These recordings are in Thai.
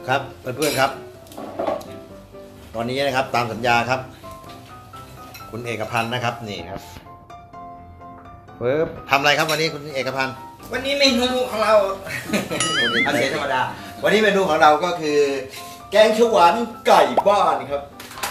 ครับเพื่อนๆครับตอนนี้นะครับตามสัญญาครับคุณเอกพันธ์นะครับนี่ครับทำอะไรครับวันนี้คุณเอกพันธ์วันนี้เมนูของเราอาเสียธรรมดาวันนี้เมนูของเราก็คือแกงเขียวหวานไก่บ้านครับ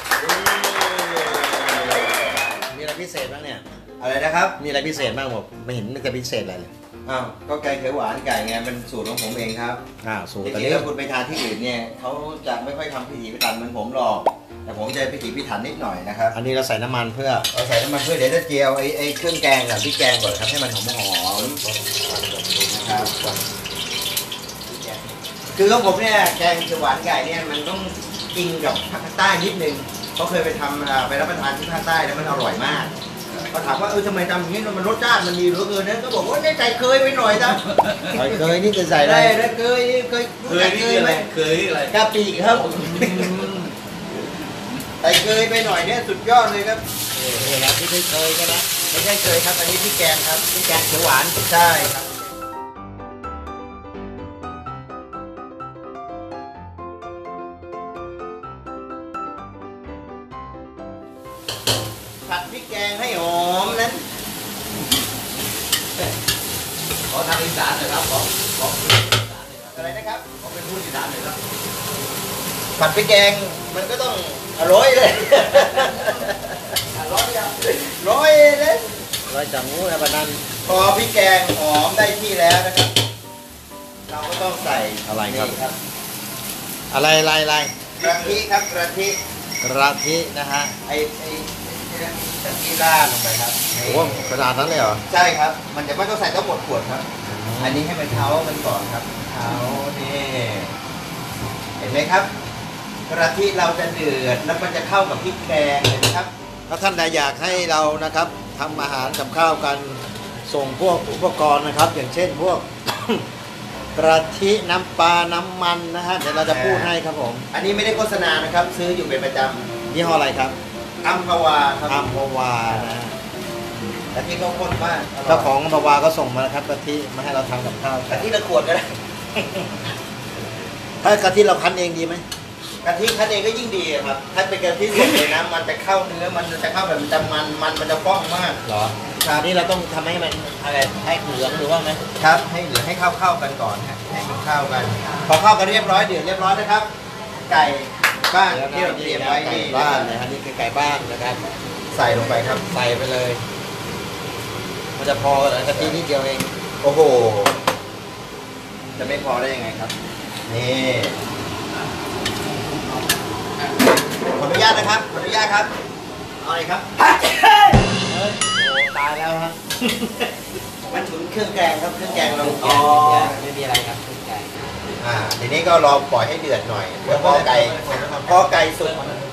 มีอะไรพิเศษบ้างเนี่ยอะไรนะครับมีอะไรพิเศษบ้างผมไม่เห็นจะพิเศษอะไรเลยอ้าวก็แกงเขียวหวานไก่ไงมันสูตรของผมเองครับสูตรจตอนริงนี้ๆแล้วคุณไปทานที่อื่นเนี่ยเขาจะไม่ค่อยทำพิถีพิถันเหมือนผมหรอกแต่ผมจะพิถีพิถันนิดหน่อยนะครับอันนี้เราใส่น้ำมันเพื่อเราใส่น้ำมันเพื่อเดี๋ยวจะเจียวไอ้เครื่องแกงกับพริกแกงก่อนครับให้มันหอมนะครับคือของผมเนี่ยแกงเขียวหวานไก่เนี่ยมันต้องกินกับภาคใต้นิดนึงเขาเคยไปทำไปรับประทานที่ภาคใต้แล้วมันอร่อยมากเขาถามว่าทำไมทำอย่างนี้มันรสชาติมันดีเหลือเกินนะก็บอกว่าได้ใส่เคยไปหน่อยนะเคยนี่จะใส่อะไรได้เคยนี่อะไรเคยอะไรกะปิครับใส่เคยไปหน่อยเนี่ยสุดยอดเลยครับแล้วที่เคยก็นะไม่ใช่เคยครับอันนี้พริกแกงครับพริกแกงเขียวหวานใช่ครับผัดพริกแกงให้หอมนั้นขอทางอีสานหน่อยครับขออะไรนะครับขอเป็นผู้อีสานหน่อยครับผัดพริกแกงมันก็ต้องอร่อยเลยร้อยยังร้อยเลยร้อยจังงูนะบัดนั้นพอพริกแกงหอมได้ที่แล้วนะครับเราก็ต้องใส่อะไรครับกะทิครับกระทินะฮะไอ้กะทิราดลงไปครับโอ้ขนาดนั้นเลยเหรอใช่ครับมันจะไม่ต้องใส่ทั้งหมดขวดครับอันนี้ให้มันเท้ามันก่อนครับเท้านี่เห็นไหมครับกระทิเราจะเดือดแล้วมันจะเข้ากับพริกแกงเห็นไหมครับถ้าท่านใดอยากให้เรานะครับทำอาหารกับข้าวกันส่งพวกอุปกรณ์นะครับอย่างเช่นพวก กระทิน้ำปลาน้ำมันนะฮะเดี๋ยวเราจะพูดให้ครับผมอันนี้ไม่ได้โฆษณานะครับซื้ออยู่เป็นประจำยี่ห้ออะไรครับอัมพวาครับอัมพวานะกะทิเขาข้นมากเจ้าของอัมพวาก็ส่งมาแล้วครับกะทิมาให้เราทำกับข้าวกะทิละขวดก็ได้ถ้ากะทิเราคั้นเองดีไหมกะทิคั้นเองก็ยิ่งดีครับถ้าเป็นกะทิสดเลยนะมันจะเข้าเนื้อมันจะเข้าแบบมันจะฟ้องมากเหรอครับนี่เราต้องทำให้มันอะไรให้เหลืองหรือว่าไงครับให้เหลืองให้เข้ากันก่อนฮะให้มันเข้ากันพอเข้ากันเรียบร้อยเดือดเรียบร้อยนะครับไก่บ้านที่เราเตรียมไว้ไก่บ้านนะครับนี่คือไก่บ้านนะครับใส่ลงไปครับใส่ไปเลยมันจะพอเหรอกะทินิดเดียวเองโอ้โหจะไม่พอได้ยังไงครับนี่ขออนุญาตนะครับขออนุญาตครับเอาเลยครับตายแล้วฮะมันถึงเครื่องแกงครับเครื่องแกงเราไม่มีอะไรครับเครื่องแกงทีนี้ก็รอปล่อยให้เดือดหน่อยแล้วพอไก่สุก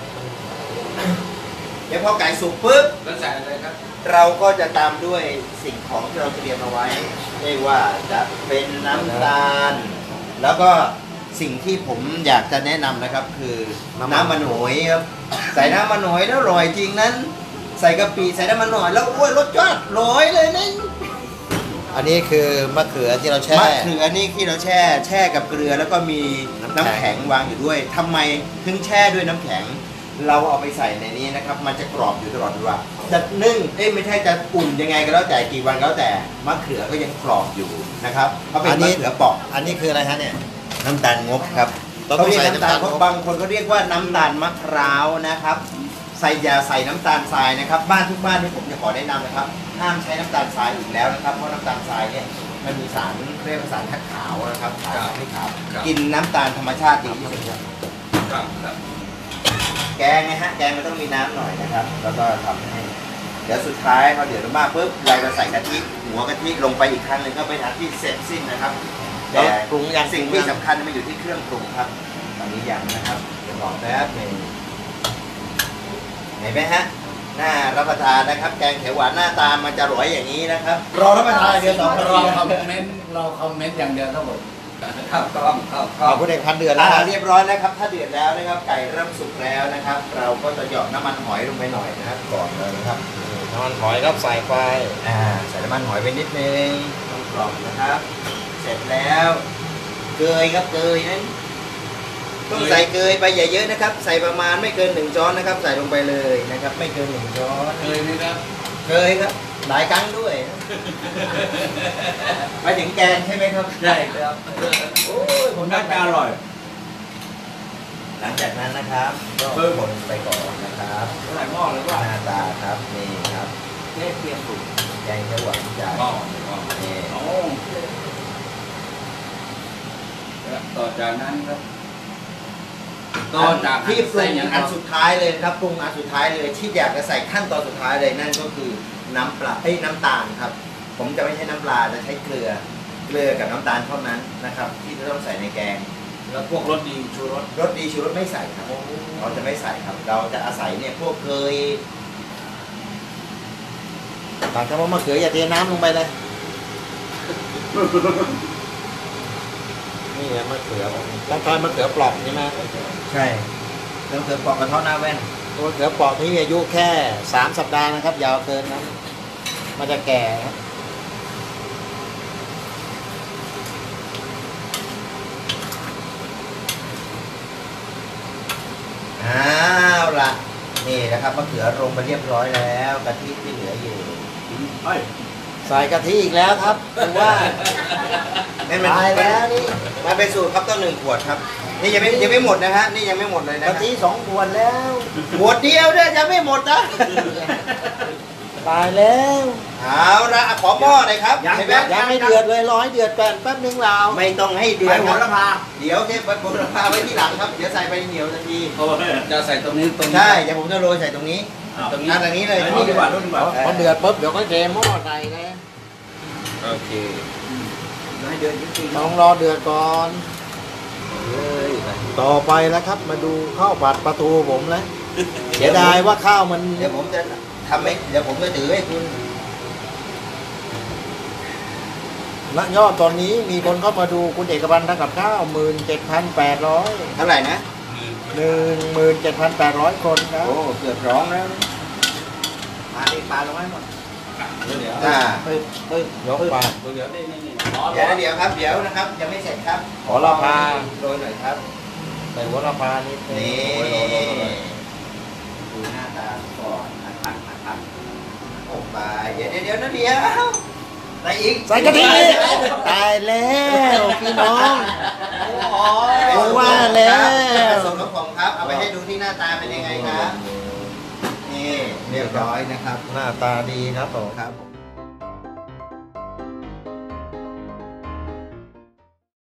เดี๋ยวพอไก่สุกปุ๊บแล้วใส่อะไรครับเราก็จะตามด้วยสิ่งของที่เราเตรียมเอาไว้ไม่ว่าจะเป็นน้ำตาลแล้วก็สิ่งที่ผมอยากจะแนะนำนะครับคือน้ำมันหอยครับใส่น้ำมันหอยแล้วอร่อยจริงนั้นใส่กะปิใส่น้ำมันหอยแล้วรสชาติอร่อยเลยนั่นอันนี้คือมะเขือที่เราแช่มะเขือนี่ที่เราแช่กับเกลือแล้วก็มีน้ำแข็งวางอยู่ด้วยทำไมถึงแช่ด้วยน้ำแข็งเราเอาไปใส่ในนี้นะครับมันจะกรอบอยู่ตลอดเวลาจะนึ่งไม่ใช่จะอุ่นยังไงก็แล้วแต่กี่วันก็แล้วแต่มะเขือก็ยังกรอบอยู่นะครับเพราะเป็นมะเขือเปราะอันนี้คืออะไรฮะเนี่ยน้ำตาลงบครับเขาเรียกน้ำตาลบางคนเขาเรียกว่าน้ำตาลมะพร้าวนะครับอย่าใส่น้ำตาลทรายนะครับบ้านทุกบ้านที่ผมจะขอแนะนำนะครับห้ามใช้น้ำตาลทรายอีกแล้วนะครับเพราะน้ำตาลทรายเนี่ยมันมีสารเรียกว่าสารขาวนะครับขาวไม่ขาวกินน้ำตาลธรรมชาติดีที่สุดครับแกงไงฮะแกงมันต้องมีน้ำหน่อยนะครับแล้วก็ทำให้เดี๋ยวสุดท้ายพอเดือดมากปุ๊บเราจะใส่กะทิหัวกะทิลงไปอีกครั้งหนึ่งก็เป็นอันที่เสร็จสิ้นนะครับแต่ปรุงอย่างสิ่งที่สำคัญมันอยู่ที่เครื่องปรุงครับตอนนี้อย่างนะครับเดี๋ยวบอกแป๊บนึงเห็นไหมฮะน่ารับประทานนะครับแกงเขียวหวานหน้าตามันจะอร่อยอย่างนี้นะครับรอรับประทานเดือน2 นาทีเราคอมเมนต์อย่างเดียวครับผมครับคุณเอกพันเดือดแล้วเรียบร้อยแล้วครับถ้าเดือดแล้วนะครับไก่เริ่มสุกแล้วนะครับเราก็จะหยอดน้ำมันหอยลงไปหน่อยนะครับก่อนเลยนะครับน้ำมันหอยครับใส่ไปใส่น้ำมันหอยไปนิดนึงกรอบนะครับเสร็จแล้วเกยครับเกยนั้นต้องใส่เกยไปอย่าเยอะนะครับ ใส่ประมาณไม่เกิน1 ช้อนนะครับ ใส่ลงไปเลยนะครับ ไม่เกิน1 ช้อนเคยไหมครับเกยครับหลายครั้งด้วยไปถึงแกงใช่ไหมครับใช่ครับโอ้ยผมน่าจะอร่อยหลังจากนั้นนะครับก็คนไปก่อนนะครับใส่หม้อหรือว่าหน้าตาครับนี่ครับเทศเตรียมสุกแกงเขียวหวานจ่ายหม้อนี่โอ้แล้วต่อจากนั้นครับต่อจากที่ปรุงอย่างอันสุดท้ายเลยครับปรุงอันสุดท้ายเลยที่อยากจะใส่ขั้นตอนสุดท้ายเลยนั่นก็คือน้ำปลาน้ำตาลครับ ผมจะไม่ใช้น้ำปลาจะใช้เกลือกับน้ำตาลเท่านั้นนะครับ ที่จะต้องใส่ในแกงแล้วพวกรสดีชูรสรสดีชูรสไม่ใส่ครับเราจะไม่ใส่ครับ เราจะอาศัยเนี่ยพวกเคยหลังจากว่ามะเขืออย่าเทน้ำลงไปเลย นี่มะเขือต้องทานมะเขือเปลอกใช่ไหมใช่เครื่องเติมปอกกระเทาะหน้าแว่นมะเขือเปลอกนี่มีอายุแค่3 สัปดาห์นะครับยาวเกินนั้นมันจะแก่ครับอ้าวล่ะนี่นะครับมะเขือลงไปเรียบร้อยแล้วกะทิที่เหลืออยู่เฮ้ยใส่กะทิอีกแล้วครับถือว่านี่มันตายแล้วนี่มันเป็นสูตรครับต้อง1 ขวดครับนี่ยังไม่หมดนะฮะนี่ยังไม่หมดเลยนะกะทิ2 ขวดแล้วขวดเดียวเนี่ยยังไม่หมดนะตายแล้วเอาละขอหม้อหน่อยครับเห็นไหมยังไม่เดือดเลยร้อยเดือดแป๊บนึงเราไม่ต้องให้เดืไปอดหัวละพาเดี๋ยวเนี่ยผมจะพาไว้ที่หลังครับเดี๋ยวใส่ไปเหนียวทันทีจะใส่ตรงนี้ตรงนี้ใช่เดี๋ยวผมจะโรยใส่ตรงนี้ตรงนี้ตรงนี้เลยนี่ดีกว่ารุ่นดีกว่าพอเดือดปุ๊บเดี๋ยวก็เทหม้อใส่เลยโอเคให้เดือดจริงต้องรอเดือดก่อนเลยต่อไปแล้วครับมาดูข้าวผัดปลาทูผมแล้วเสียดายว่าข้าวมันเดี๋ยวผมจะทำให้เดี๋ยวผมจะถือให้คุณณยอดตอนนี้มีคนเข้ามาดูคุณเอกพันธ์ทำกับข้าว17,800 เท่าไหร่นะ 17,800 คนครับโอ้เกือบร้องแล้วปลาดิปลาลงให้หมดเดี๋ยวอ่ายกปากเดี๋ยวนี่เดี๋ยวครับเดี๋ยวนะครับยังไม่เสร็จครับขอละพาโรยหน่อยครับใส่หัวละพานิดนึงนี่โอ้ยดูหน้าตาก่อนนะครับออกไปเดี๋ยวนะเดี๋ยวใส่อีกใส่กะทิตายแล้วพี่น้องผมว่าแล้วส่วนของผมครับ เอาไปให้ดูที่หน้าตาเป็นยังไงครับ นี่เรียบร้อยนะครับหน้าตาดีครับผมครับ